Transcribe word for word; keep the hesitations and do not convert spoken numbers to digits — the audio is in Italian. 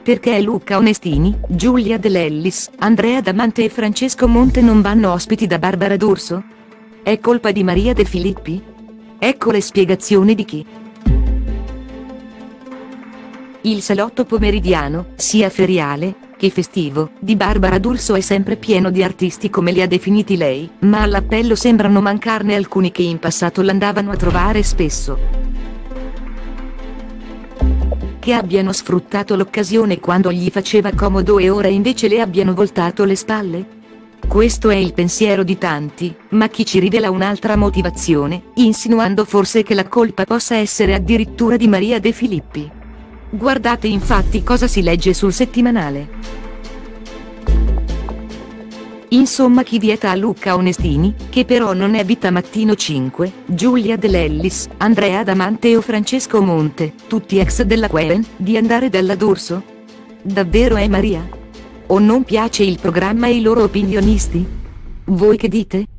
Perché Luca Onestini, Giulia De Lellis, Andrea Damante e Francesco Monte non vanno ospiti da Barbara D'Urso? È colpa di Maria De Filippi? Ecco le spiegazioni di chi. Il salotto pomeridiano, sia feriale che festivo, di Barbara D'Urso è sempre pieno di artisti come li ha definiti lei, ma all'appello sembrano mancarne alcuni che in passato l'andavano a trovare spesso. Che abbiano sfruttato l'occasione quando gli faceva comodo e ora invece le abbiano voltato le spalle? Questo è il pensiero di tanti, ma chi ci rivela un'altra motivazione, insinuando forse che la colpa possa essere addirittura di Maria De Filippi. Guardate infatti cosa si legge sul settimanale. Insomma, chi vieta a Luca Onestini, che però non è Vita Mattino cinque, Giulia De Lellis, Andrea Damante o Francesco Monte, tutti ex della Quen, di andare dalla D'Urso? Davvero è Maria? O non piace il programma e i loro opinionisti? Voi che dite?